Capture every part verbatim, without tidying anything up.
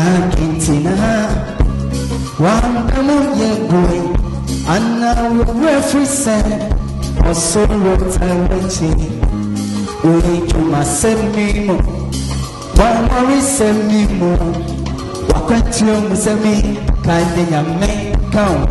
Sakintina, one among your going, and now we're referee said, Osoro wakyi. We to my semi, one more semi more. Wakati semi, kind of make count.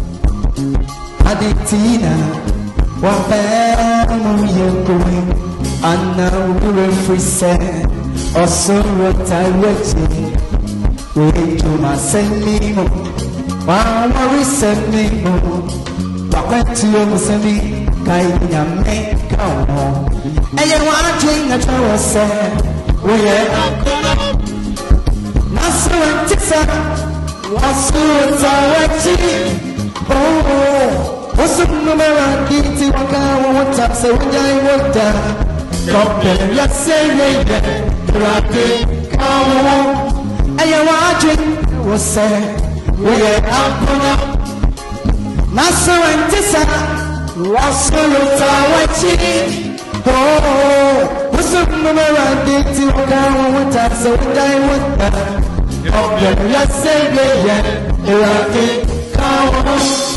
Aditina, one family you're going, and now we're referee said, Osoro wakyi. We to my semi more, one more semi more. Wakati semi, kind of make count. And you want to drink a tower, say, we are Nasu and Tissa, Wasu wakyi. Oh, what's the number of Kitty Waka? What time say when I walk down? Compare, let's say, Rapi, come. And you want to drink, was say, we are Nasu and Tissa, Wasu wakyi. Oh, what's up, Mama? I did to go one time, so I want that. Oh, let's say, yeah, yeah, come on.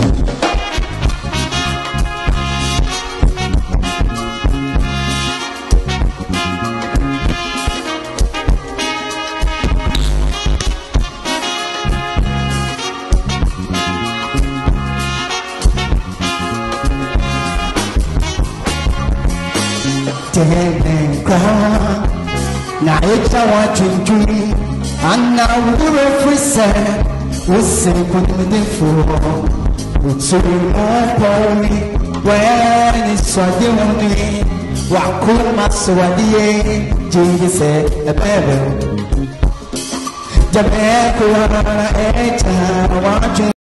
Take crown. Now it's a watching dream, and now we're free set. We'll say put me for. We'll say more for me. When it's so only. Wakuma Swadi, Jesus said, a baby. Jamaica, watching.